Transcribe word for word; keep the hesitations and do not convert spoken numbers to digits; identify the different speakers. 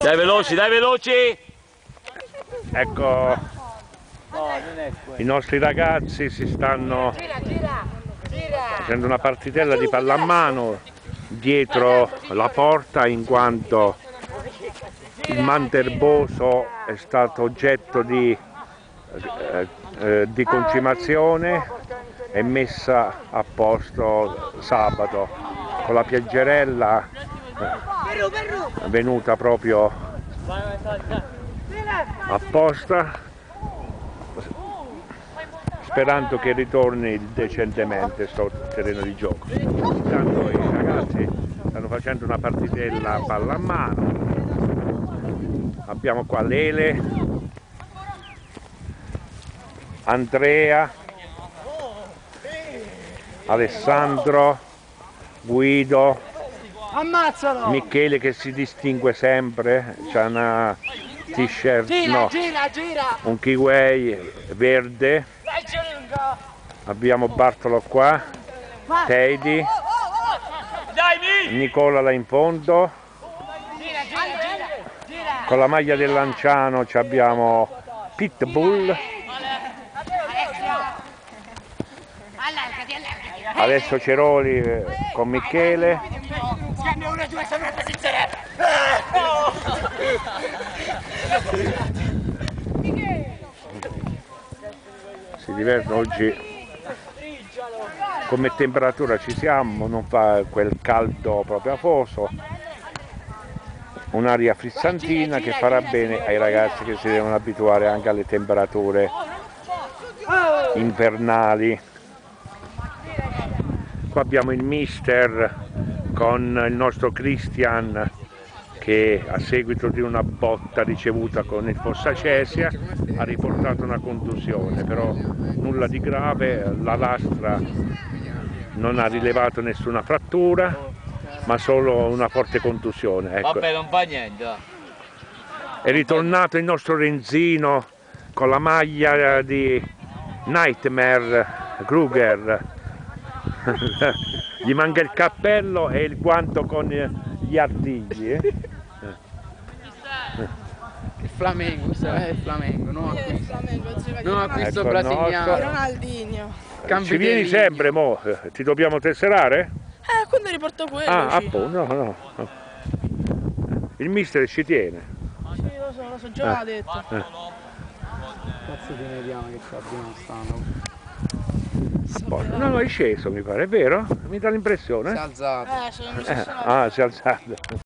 Speaker 1: Dai veloci, dai veloci!
Speaker 2: Ecco, i nostri ragazzi si stanno facendo una partitella di pallamano dietro la porta, in quanto il Manterboso è stato oggetto di, eh, eh, di concimazione e messa a posto sabato con la pioggerella eh, venuta proprio apposta, sperando che ritorni decentemente sto terreno di gioco. Intanto i ragazzi stanno facendo una partitella a pallamano. Abbiamo qua Lele, Andrea, Alessandro, Guido,
Speaker 3: ammazzalo!
Speaker 2: Michele che si distingue sempre, c'ha una t-shirt, no,
Speaker 3: gira, gira.
Speaker 2: un kiwi verde. Abbiamo Bartolo qua, Teidi, Nicola là in fondo, con la maglia del Lanciano abbiamo Pitbull, adesso Ceroli con Michele, si divertono oggi. Come temperatura ci siamo, non fa quel caldo proprio afoso, un'aria frizzantina che farà bene ai ragazzi che si devono abituare anche alle temperature invernali. Qua abbiamo il mister con il nostro Christian che a seguito di una botta ricevuta con il Fossacesia ha riportato una contusione, però nulla di grave, la lastra non ha rilevato nessuna frattura, ma solo una forte contusione. Ecco.
Speaker 1: Vabbè, non fa niente.
Speaker 2: È ritornato il nostro Renzino con la maglia di Nightmare Kruger. Gli manca il cappello e il guanto con gli artigli. Eh?
Speaker 3: Il Flamengo, questo è il Flamengo, non acquisto, non acquisto
Speaker 2: Ecco
Speaker 3: brasiliano.
Speaker 4: Ronaldinho.
Speaker 2: Ci vieni sempre, mo? Ti dobbiamo tesserare?
Speaker 4: Eh, quando riporto quello?
Speaker 2: Ah,
Speaker 4: sì.
Speaker 2: appunto, no, no, no. Il mister ci tiene.
Speaker 4: Sì, lo so, lo so, già l'ha detto.
Speaker 2: Eh.
Speaker 3: Cazzo ci vediamo che ci abbiamo stanno.
Speaker 2: No, no, è sceso mi pare, è vero? Mi dà l'impressione?
Speaker 3: Si è alzato.
Speaker 4: Eh, sono, mi sono
Speaker 2: Eh,
Speaker 4: solo-
Speaker 2: ah, si è alzato.